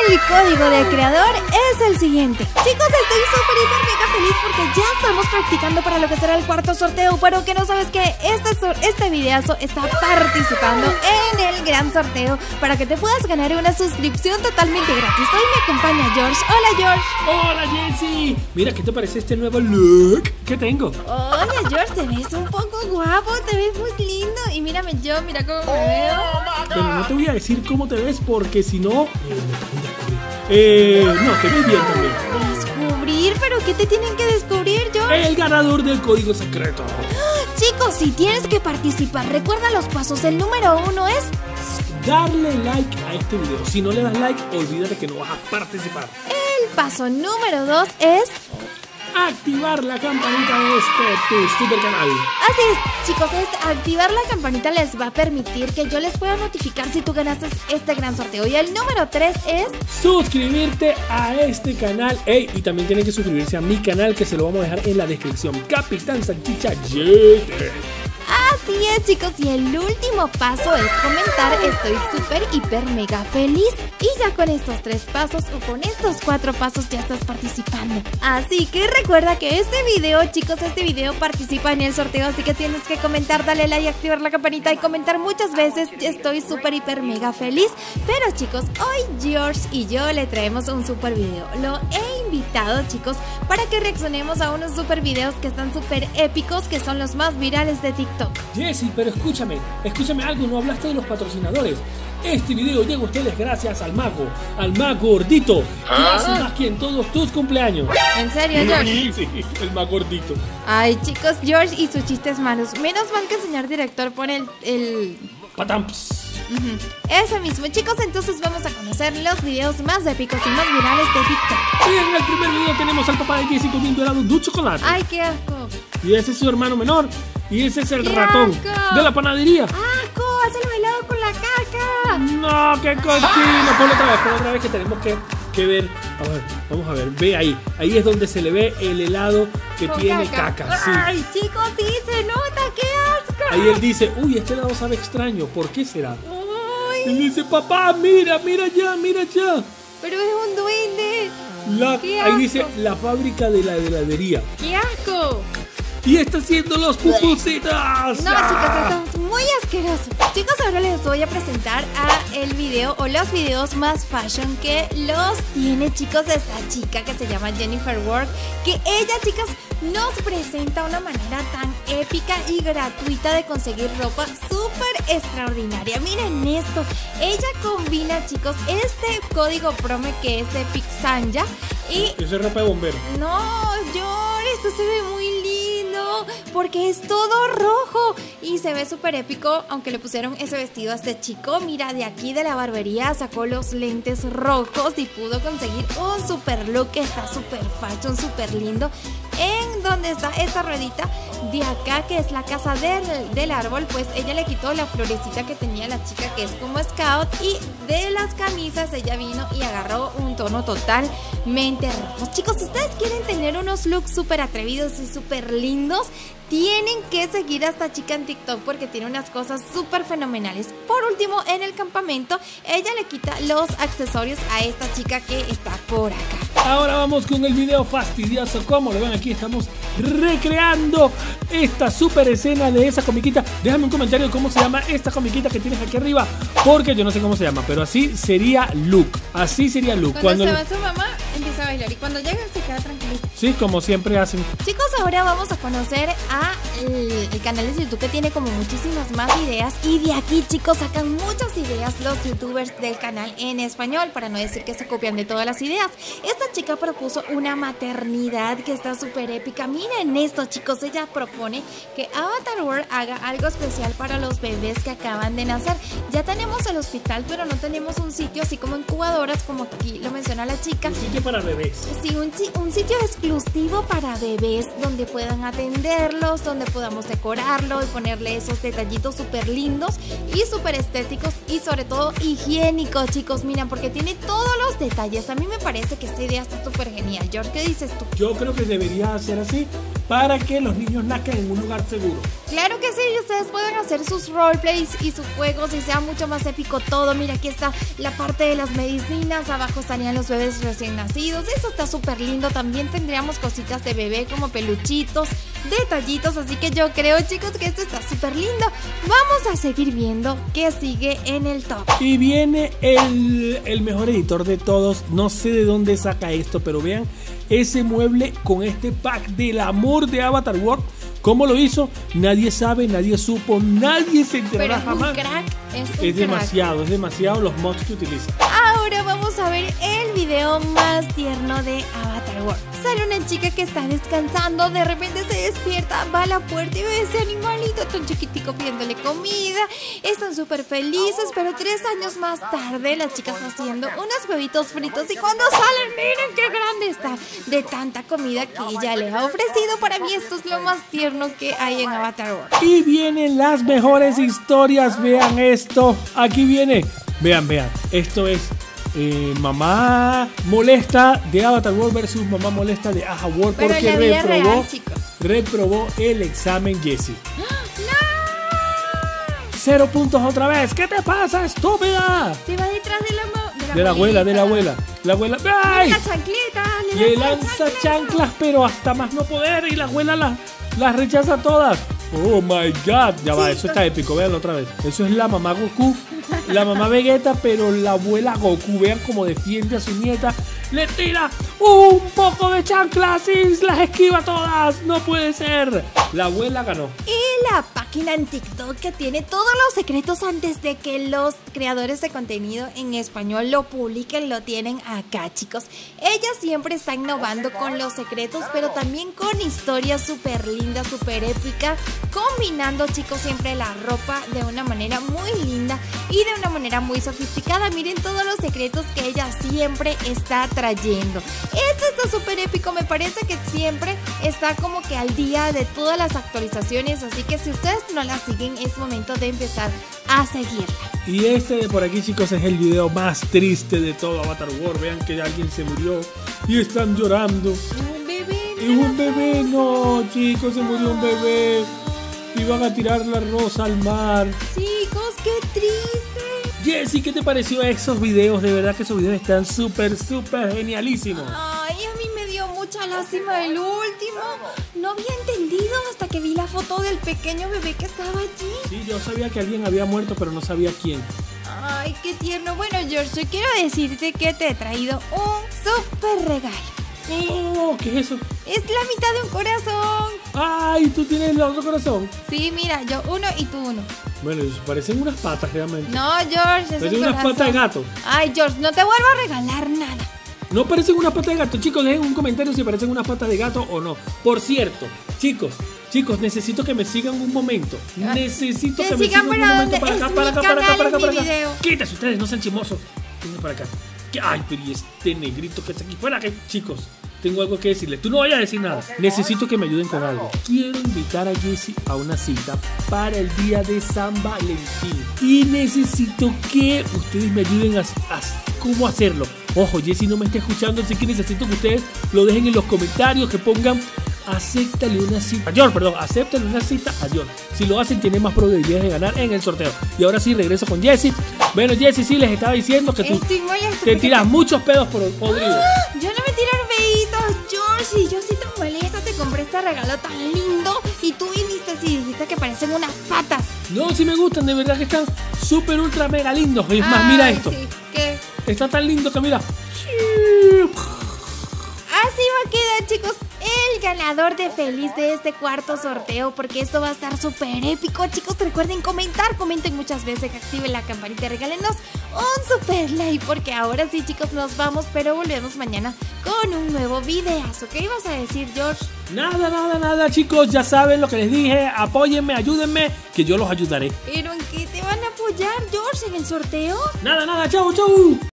El código de creador es el siguiente. Chicos, estoy súper hiper mega feliz porque ya estamos practicando para lo que será el cuarto sorteo. Pero que no sabes que este videazo está participando en el gran sorteo para que te puedas ganar una suscripción totalmente gratis. Hoy me acompaña George. Hola, George. Hola, Jessie. Mira, ¿qué te parece este nuevo look que tengo? Oye, George, te ves un poco guapo, te ves muy lindo. Y mírame yo, mira cómo me veo. Pero no te voy a decir cómo te ves porque si no... no, te ves bien también. ¿Descubrir? ¿Pero qué te tienen que descubrir, George? El ganador del código secreto. Chicos, si tienes que participar, recuerda los pasos. El número 1 es... darle like a este video. Si no le das like, olvídate que no vas a participar. El paso número 2 es... activar la campanita de tu super canal. Así es, chicos, activar la campanita les va a permitir que yo les pueda notificar si tú ganaste este gran sorteo. Y el número 3 es... suscribirte a este canal. Ey, y también tienen que suscribirse a mi canal, que se lo vamos a dejar en la descripción. Capitán Salchicha Yete. Así es, chicos, y el último paso es comentar. Estoy súper, hiper, mega feliz. Y ya con estos 3 pasos o con estos 4 pasos ya estás participando. Así que recuerda que este video, chicos, participa en el sorteo. Así que tienes que comentar, darle like, activar la campanita y comentar muchas veces. Estoy súper, hiper, mega feliz. Pero chicos, hoy George y yo le traemos un super video. Lo he invitado, chicos, para que reaccionemos a unos super videos que están súper épicos, que son los más virales de TikTok. Jessie, pero escúchame algo, no hablaste de los patrocinadores. Este video llega a ustedes gracias al mago gordito, que hace más que en todos tus cumpleaños. ¿En serio, George? Sí, el mago gordito. Ay, chicos, George y sus chistes malos. Menos mal que el señor director pone el... Patamps. Eso mismo, chicos, entonces vamos a conocer los videos más épicos y más virales de TikTok. En el primer video tenemos al papá de Jessie comiendo helado de chocolate. Ay, qué asco. Y ese es su hermano menor. Y ese es el ¡Qué ratón asco! de la panadería. ¡Asco! ¡Hace el helado con la caca! No, qué cochino. Ponlo otra vez que tenemos que ver. A ver, vamos a ver, ve ahí. Ahí es donde se le ve el helado que Con tiene caca. Sí. Ay, chicos, sí se nota, qué asco. Ahí él dice, uy, este helado sabe extraño, ¿por qué será? Ay, Él dice, papá, mira ya. pero es un duende. ¡Qué Ahí asco! dice, la fábrica de la heladería. ¡Qué asco! Y está haciendo los pupusitos. No, chicos, esto es muy asqueroso. Chicos, ahora les voy a presentar el video o los videos más fashion que los tiene, chicos, de esta chica que se llama Jennifer Ward. Que ella, chicas, nos presenta una manera tan épica y gratuita de conseguir ropa súper extraordinaria. Miren esto. Ella combina, chicos, este código promo que es de Pixanya y... Eso es ropa de bombero. No, George, esto se ve muy lindo porque es todo rojo y se ve súper épico, aunque le pusieron ese vestido a este chico. Mira, de aquí de la barbería sacó los lentes rojos y pudo conseguir un super look que está súper fashion, súper lindo. En donde está esta ruedita de acá, que es la casa del árbol, pues ella le quitó la florecita que tenía la chica, que es como scout, y de las camisas ella vino y agarró un tono totalmente rojo. Chicos, si ustedes quieren tener unos looks súper atrevidos y súper lindos, tienen que seguir a esta chica en TikTok porque tiene unas cosas súper fenomenales. Por último, en el campamento, ella le quita los accesorios a esta chica que está por acá. Ahora vamos con el video fastidioso. Como lo ven aquí, estamos recreando esta super escena de esa comiquita. Déjame un comentario de cómo se llama esta comiquita que tienes aquí arriba, porque yo no sé cómo se llama, pero así sería Luke. Así sería Luke. Cuando se va su mamá, empieza a bailar y cuando llega se queda tranquilito. Sí, como siempre hacen. Chicos, ahora vamos a conocer el canal de YouTube que tiene como muchísimas más ideas. Y de aquí, chicos, sacan muchas ideas los youtubers del canal en español, para no decir que se copian de todas las ideas. Esta chica propuso una maternidad que está súper épica. Miren esto, chicos, ella propone que Avatar World haga algo especial para los bebés que acaban de nacer. Ya tenemos el hospital, pero no tenemos un sitio así como incubadoras, como aquí lo menciona la chica. Un sitio para bebés. Sí, un sitio exclusivo para bebés donde puedan atenderlos, donde podamos decorarlo y ponerle esos detallitos súper lindos y súper estéticos y sobre todo higiénicos, chicos. Miren, porque tiene todos los detalles. A mí me parece que esta idea está súper genial. George, ¿qué dices tú? Yo creo que debería ser así, para que los niños nazcan en un lugar seguro. Claro que sí, ustedes pueden hacer sus roleplays y sus juegos y sea mucho más épico todo. Mira, aquí está la parte de las medicinas, abajo estarían los bebés recién nacidos. Eso está súper lindo. También tendríamos cositas de bebé como peluchitos, detallitos. Así que yo creo, chicos, que esto está súper lindo. Vamos a seguir viendo qué sigue en el top. Y viene el mejor editor de todos. No sé de dónde saca esto, pero vean ese mueble con este pack del amor de Avatar World. ¿Cómo lo hizo? Nadie sabe, nadie supo, nadie se enterará jamás. Es demasiado los mods que utiliza. Ahora vamos a ver el video más tierno de Avatar World. Sale una chica que está descansando, de repente se despierta, va a la puerta y ve ese animalito tan chiquitico pidiéndole comida. Están súper felices, pero 3 años más tarde la chica está haciendo unos huevitos fritos y cuando salen, miren qué grande está de tanta comida que ella le ha ofrecido. Para mí esto es lo más tierno que hay en Avatar World. Y vienen las mejores historias, vean esto. Aquí viene, vean, esto es mamá molesta de Avatar World versus mamá molesta de Aja World, porque reprobó el examen Jessie. ¡No! 0 puntos otra vez. ¿Qué te pasa, estúpida? Se va detrás de la abuela. La abuela, ¡ay! La chancleta, le lanza chanclas, pero hasta más no poder, y la abuela las rechaza todas. Oh my god, ya va, eso está épico, véanlo otra vez. Eso es la mamá Goku, la mamá Vegeta, pero la abuela Goku, vean cómo defiende a su nieta. Le tira un poco de chanclas y las esquiva todas. No puede ser. La abuela ganó. Y la página en TikTok que tiene todos los secretos antes de que los creadores de contenido en español lo publiquen, lo tienen acá, chicos. Ella siempre está innovando con los secretos, pero también con historias súper lindas, súper épicas, combinando, chicos, siempre la ropa de una manera muy linda y de una manera muy sofisticada. Miren todos los secretos que ella siempre está trayendo. Esto está súper épico, me parece que siempre está como que al día de todas las actualizaciones, así que si ustedes no la siguen es momento de empezar a seguirla. Y este de por aquí, chicos, es el video más triste de todo Avatar World. Vean que alguien se murió y están llorando. Un bebé. Y un bebé, no, chicos, se murió un bebé. Iban a tirar la rosa al mar. Chicos, qué triste. Jessie, ¿qué te pareció esos videos? De verdad que esos videos están súper genialísimos. Ay, a mí me dio mucha lástima el último. No había entendido hasta que vi la foto del pequeño bebé que estaba allí. Sí, yo sabía que alguien había muerto, pero no sabía quién. Ay, qué tierno. Bueno, George, yo quiero decirte que te he traído un súper regalo. Oh, ¿qué es eso? Es la mitad de un corazón. Ay, ¿tú tienes el otro corazón? Sí, mira, yo uno y tú uno. Bueno, parecen unas patas realmente. No, George, es parecen unas patas de gato. Ay, George, no te vuelvo a regalar nada. No parecen unas patas de gato. Chicos, dejen un comentario si parecen unas patas de gato o no. Por cierto, chicos, necesito que me sigan un momento. Necesito que me sigan un momento. Para acá. Quítense ustedes, no sean chimosos. Quítense para acá. Ay, pero y este negrito que está aquí fuera, que chicos, tengo algo que decirle. Tú no vayas a decir nada. Necesito que me ayuden con algo. Quiero invitar a Jessie a una cita para el día de San Valentín. Y necesito que ustedes me ayuden a cómo hacerlo. Ojo, Jessie no me está escuchando, así que necesito que ustedes lo dejen en los comentarios, que pongan acéptale una cita acéptale una cita a George. Si lo hacen, tienen más probabilidades de ganar en el sorteo. Y ahora sí, regreso con Jessie. Bueno, Jessie, sí, les estaba diciendo que tú te tiras muchos pedos podridos. Yo no me tiro peditos, George. Y yo sí tan molesta, te compré este regalo tan lindo y tú viniste y dijiste que parecen unas patas. No, sí me gustan, de verdad que están súper ultra mega lindos. Es más, mira esto. Sí, ¿qué? Está tan lindo que mira. Así va a quedar, chicos, el ganador de feliz de este cuarto sorteo, porque esto va a estar súper épico, chicos. Recuerden comenten muchas veces, que activen la campanita y regálenos un super like, porque ahora sí, chicos, nos vamos, pero volvemos mañana con un nuevo videazo. ¿Qué ibas a decir, George? Nada, chicos, ya saben lo que les dije. Apóyenme, ayúdenme, que yo los ayudaré. ¿Pero en qué te van a apoyar, George? ¿En el sorteo? Nada, chau.